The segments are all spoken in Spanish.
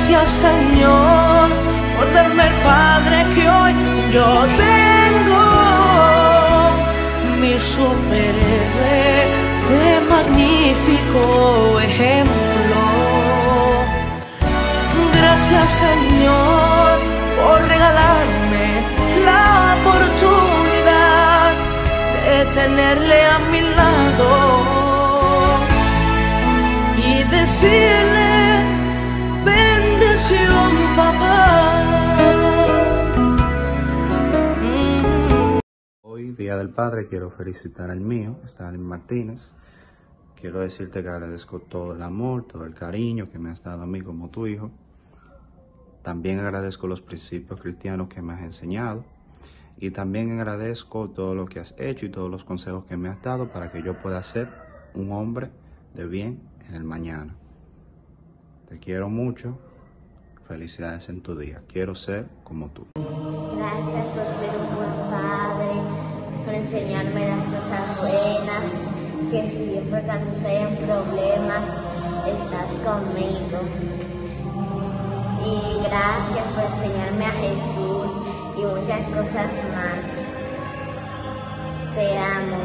Gracias, Señor, por darme el Padre que hoy yo tengo, mi superhéroe de magnífico ejemplo. Gracias, Señor, por regalarme la oportunidad de tenerle a mi lado y decirle: bendición, papá. Hoy, Día del Padre, quiero felicitar al mío, Stalin Martínez. Quiero decirte que agradezco todo el amor, todo el cariño que me has dado a mí como tu hijo. También agradezco los principios cristianos que me has enseñado. Y también agradezco todo lo que has hecho y todos los consejos que me has dado para que yo pueda ser un hombre de bien en el mañana. Te quiero mucho. Felicidades en tu día. Quiero ser como tú. Gracias por ser un buen padre, por enseñarme las cosas buenas, que siempre cuando estoy en problemas estás conmigo. Y gracias por enseñarme a Jesús y muchas cosas más. Te amo.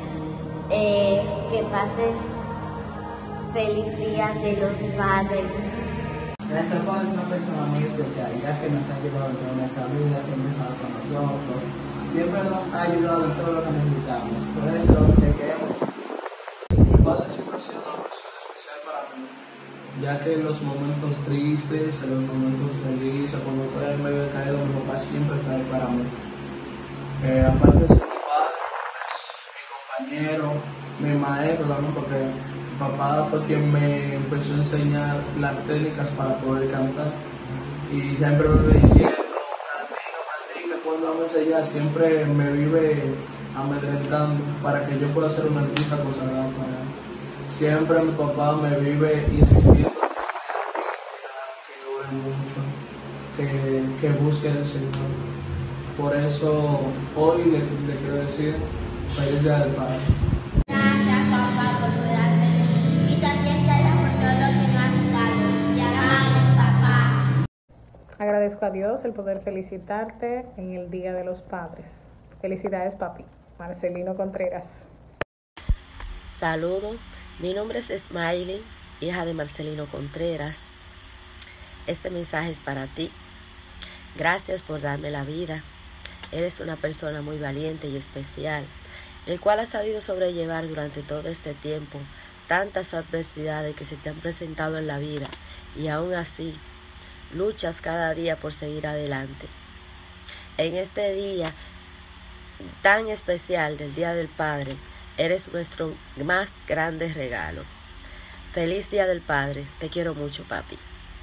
Que pases feliz Día de los Padres. Nuestro Padre es una persona muy especial, ya que nos ha ayudado en toda nuestra vida, siempre está con nosotros, siempre nos ha ayudado en todo lo que necesitamos. Por eso te queremos. Mi padre siempre ha sido una persona especial para mí, ya que en los momentos tristes, en los momentos felices, cuando estoy en medio de caído, mi papá siempre está ahí para mí. Aparte de ser mi padre, es mi compañero, mi maestro también, porque mi papá fue quien me empezó a enseñar las técnicas para poder cantar. Y siempre me vive diciendo: practica, cuando vamos a enseñar, siempre me vive amedrentando para que yo pueda ser un artista consagrado para él. Siempre mi papá me vive insistiendo que ore mucho, que busque al Señor. Por eso hoy le quiero decir feliz Día del Padre. Gracias, papá, por cuidarme y también gracias por todo lo que nos has dado. Te amamos, papá. Agradezco a Dios el poder felicitarte en el Día de los Padres. Felicidades, papi. Marcelino Contreras. Saludo, mi nombre es Smiley, hija de Marcelino Contreras. Este mensaje es para ti. Gracias por darme la vida. Eres una persona muy valiente y especial, el cual ha sabido sobrellevar durante todo este tiempo tantas adversidades que se te han presentado en la vida, y aún así luchas cada día por seguir adelante. En este día tan especial del Día del Padre, eres nuestro más grande regalo. Feliz Día del Padre. Te quiero mucho, papi.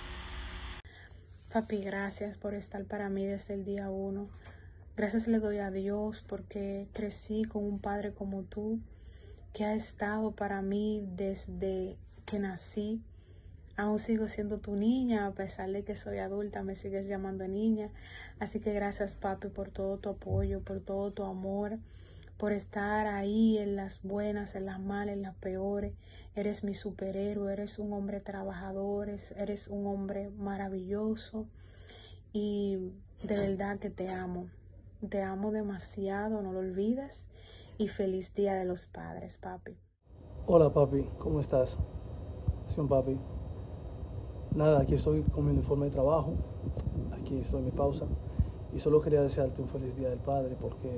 Papi, gracias por estar para mí desde el día 1. Gracias le doy a Dios porque crecí con un padre como tú, que ha estado para mí desde que nací. Aún sigo siendo tu niña, a pesar de que soy adulta, me sigues llamando niña. Así que gracias, papi, por todo tu apoyo, por todo tu amor, por estar ahí en las buenas, en las malas, en las peores. Eres mi superhéroe, eres un hombre trabajador, eres un hombre maravilloso y de verdad que te amo. Te amo demasiado, no lo olvides, y feliz Día de los Padres, papi. Hola, papi, ¿cómo estás? Sí, papi. Nada, aquí estoy con mi uniforme de trabajo, aquí estoy en mi pausa, y solo quería desearte un feliz Día del Padre, porque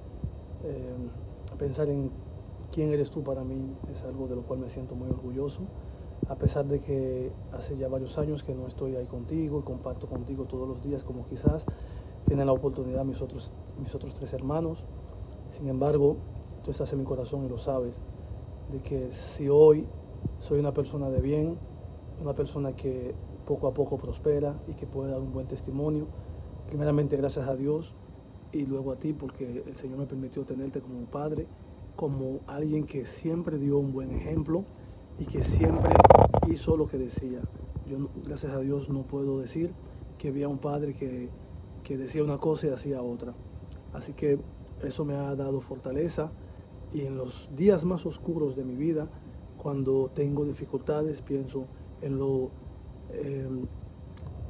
pensar en quién eres tú para mí es algo de lo cual me siento muy orgulloso, a pesar de que hace ya varios años que no estoy ahí contigo y comparto contigo todos los días como quizás tienen la oportunidad mis otros 3 hermanos. Sin embargo, tú estás en mi corazón y lo sabes, de que si hoy soy una persona de bien, una persona que poco a poco prospera y que puede dar un buen testimonio, primeramente gracias a Dios y luego a ti, porque el Señor me permitió tenerte como un padre, como alguien que siempre dio un buen ejemplo y que siempre hizo lo que decía. Yo, gracias a Dios, no puedo decir que había un padre que decía una cosa y hacía otra. Así que eso me ha dado fortaleza, y en los días más oscuros de mi vida, cuando tengo dificultades, pienso en lo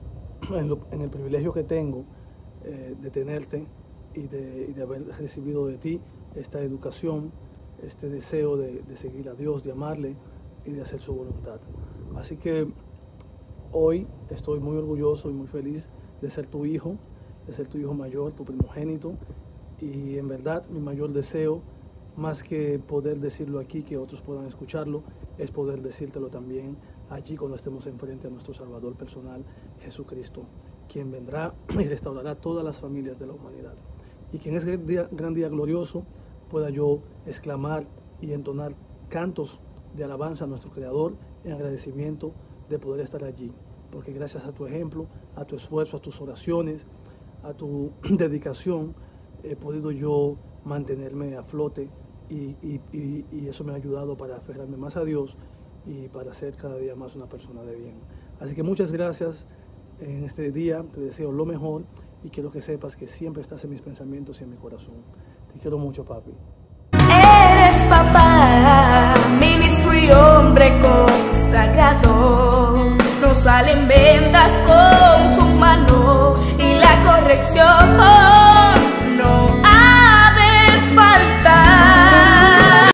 en el privilegio que tengo de tenerte y de haber recibido de ti esta educación, este deseo de seguir a Dios, de amarle y de hacer su voluntad. Así que hoy estoy muy orgulloso y muy feliz de ser tu hijo mayor, tu primogénito, y en verdad mi mayor deseo, más que poder decirlo aquí, que otros puedan escucharlo, es poder decírtelo también allí cuando estemos enfrente a nuestro Salvador personal, Jesucristo, quien vendrá y restaurará todas las familias de la humanidad. Y que en ese gran día glorioso pueda yo exclamar y entonar cantos de alabanza a nuestro Creador en agradecimiento de poder estar allí. Porque gracias a tu ejemplo, a tu esfuerzo, a tus oraciones, a tu dedicación, he podido yo mantenerme a flote y eso me ha ayudado para aferrarme más a Dios y para ser cada día más una persona de bien. Así que muchas gracias en este día, te deseo lo mejor y quiero que sepas que siempre estás en mis pensamientos y en mi corazón. Te quiero mucho, papi. Eres papá, ministro y hombre consagrado. No salen vendas